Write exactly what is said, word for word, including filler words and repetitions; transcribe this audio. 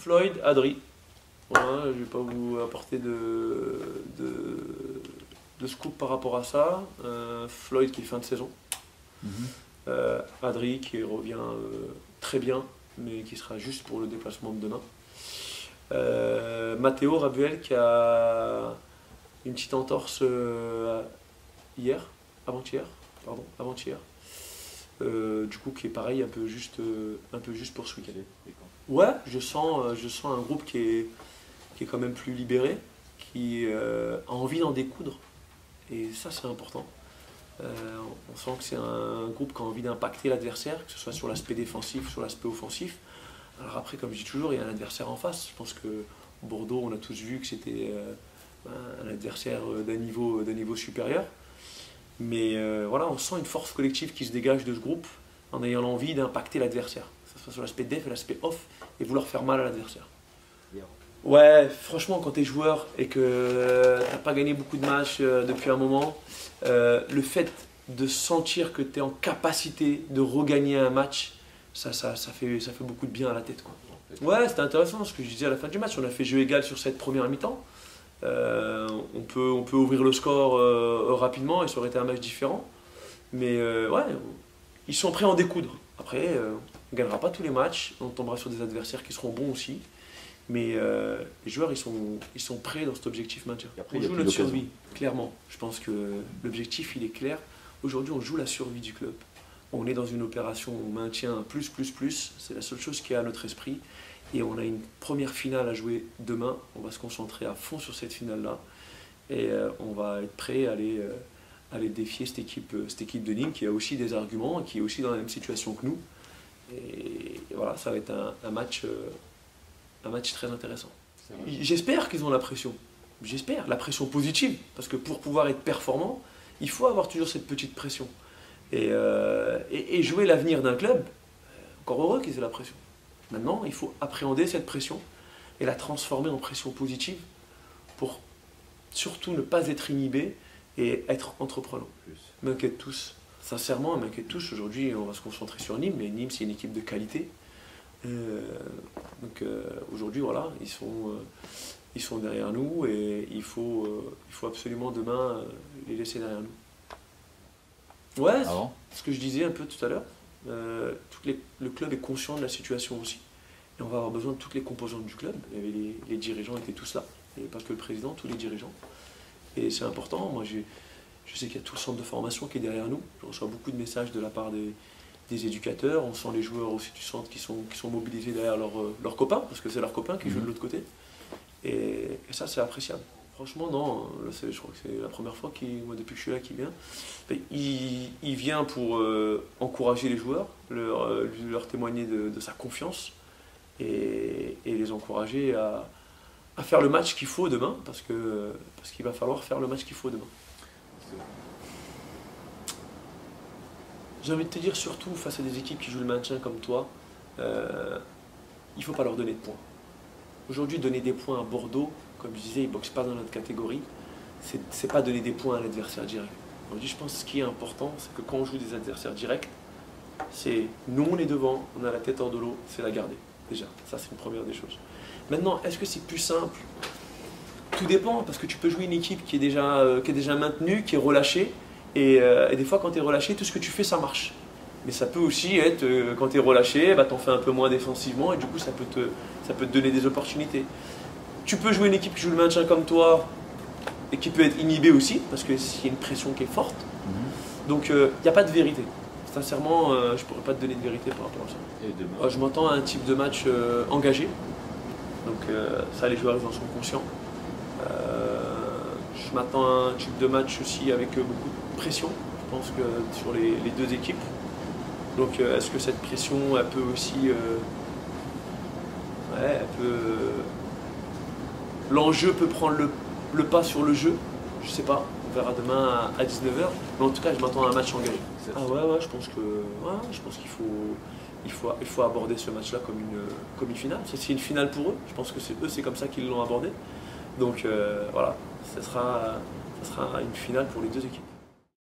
Floyd, Adri. Voilà, je ne vais pas vous apporter de, de, de scoop par rapport à ça. Euh, Floyd qui est fin de saison. Mm-hmm. euh, Adri qui revient euh, très bien, mais qui sera juste pour le déplacement de demain. Euh, Matteo Rabuel qui a une petite entorse euh, hier, avant-hier, pardon, avant-hier. Euh, du coup qui est pareil, un peu juste, euh, un peu juste pour ce week-end. Ouais, je sens, euh, je sens un groupe qui est, qui est quand même plus libéré, qui euh, a envie d'en découdre, et ça c'est important. Euh, on sent que c'est un groupe qui a envie d'impacter l'adversaire, que ce soit sur l'aspect défensif, sur l'aspect offensif. Alors après, comme je dis toujours, il y a un adversaire en face. Je pense que Bordeaux, on a tous vu que c'était euh, un adversaire d'un niveau, d'un niveau supérieur. Mais euh, voilà, on sent une force collective qui se dégage de ce groupe en ayant l'envie d'impacter l'adversaire, que ce soit sur l'aspect def et l'aspect off, et vouloir faire mal à l'adversaire. Ouais, franchement, quand tu es joueur et que tu n'as pas gagné beaucoup de matchs euh, depuis un moment, euh, le fait de sentir que tu es en capacité de regagner un match, ça, ça, ça, fait, ça fait beaucoup de bien à la tête, quoi. Ouais, c'était intéressant ce que je disais à la fin du match. On a fait jeu égal sur cette première mi-temps. Euh, on, peut, on peut ouvrir le score euh, rapidement et ça aurait été un match différent. Mais euh, ouais, ils sont prêts à en découdre. Après, euh, on ne gagnera pas tous les matchs. On tombera sur des adversaires qui seront bons aussi. Mais euh, les joueurs, ils sont, ils sont prêts dans cet objectif maintien. On joue notre survie, clairement. Je pense que l'objectif, il est clair. Aujourd'hui, on joue la survie du club. On est dans une opération maintien plus, plus, plus. C'est la seule chose qui est à notre esprit. Et on a une première finale à jouer demain. On va se concentrer à fond sur cette finale-là. Et euh, on va être prêt à aller, euh, à aller défier cette équipe, cette équipe de Nîmes qui a aussi des arguments, qui est aussi dans la même situation que nous. Et, et voilà, ça va être un, un match... Euh, un match très intéressant. J'espère qu'ils ont la pression. J'espère, la pression positive. Parce que pour pouvoir être performant, il faut avoir toujours cette petite pression. Et, euh, et, et jouer l'avenir d'un club, encore heureux qu'ils aient la pression. Maintenant, il faut appréhender cette pression et la transformer en pression positive pour surtout ne pas être inhibé et être entreprenant. M'inquiète tous. Sincèrement, m'inquiète tous. Aujourd'hui, on va se concentrer sur Nîmes, mais Nîmes, c'est une équipe de qualité. Euh, donc euh, aujourd'hui, voilà, ils sont, euh, ils sont derrière nous et il faut, euh, il faut absolument demain euh, les laisser derrière nous. Ouais, ah bon, ce que je disais un peu tout à l'heure, euh, le club est conscient de la situation aussi. Et on va avoir besoin de toutes les composantes du club. Et les, les dirigeants étaient tous là, et pas que le président, tous les dirigeants. Et c'est important. Moi, je sais qu'il y a tout le centre de formation qui est derrière nous. Je reçois beaucoup de messages de la part des des éducateurs, on sent les joueurs aussi du centre qui sont, qui sont mobilisés derrière leurs leur copains, parce que c'est leurs copains qui mmh. jouent de l'autre côté. Et, et ça, c'est appréciable. Franchement, non, là, je crois que c'est la première fois, qu'il, moi, depuis que je suis là, qu'il vient. Il, il vient pour euh, encourager les joueurs, leur, euh, leur témoigner de, de sa confiance et, et les encourager à, à faire le match qu'il faut demain, parce que, parce qu'il va falloir faire le match qu'il faut demain. J'ai envie de te dire, surtout face à des équipes qui jouent le maintien comme toi, euh, il ne faut pas leur donner de points. Aujourd'hui, donner des points à Bordeaux, comme je disais, ils ne boxent pas dans notre catégorie, c'est n'est pas donner des points à l'adversaire direct. Aujourd'hui, je pense que ce qui est important, c'est que quand on joue des adversaires directs, c'est nous, on est devant, on a la tête hors de l'eau, c'est la garder. Déjà, ça c'est une première des choses. Maintenant, est-ce que c'est plus simple? Tout dépend, parce que tu peux jouer une équipe qui est déjà, euh, qui est déjà maintenue, qui est relâchée, Et, euh, et des fois, quand tu es relâché, tout ce que tu fais, ça marche. Mais ça peut aussi être, euh, quand tu es relâché, bah, tu en fais un peu moins défensivement et du coup, ça peut, te, ça peut te donner des opportunités. Tu peux jouer une équipe qui joue le maintien comme toi et qui peut être inhibée aussi, parce qu'il y a une pression qui est forte. Mm-hmm. Donc, il euh, n'y a pas de vérité. Sincèrement, euh, je ne pourrais pas te donner de vérité par rapport à ça. Et demain, je m'entends à un type de match euh, engagé. Donc, euh, ça, les joueurs ils en sont conscients. Euh, je m'attends à un type de match aussi avec euh, beaucoup de pression, je pense que sur les, les deux équipes. Donc euh, est-ce que cette pression, elle peut aussi... Euh, ouais, elle peut... Euh, l'enjeu peut prendre le, le pas sur le jeu, je sais pas, on verra demain à, à dix-neuf heures, mais en tout cas je m'attends à un match engagé. Ah ouais, ouais, je pense que, ouais, je pense qu'il faut, il faut, il faut aborder ce match-là comme une, comme une finale. C'est une finale pour eux, je pense que c'est eux, c'est comme ça qu'ils l'ont abordé. Donc euh, voilà, ce sera, ce sera une finale pour les deux équipes.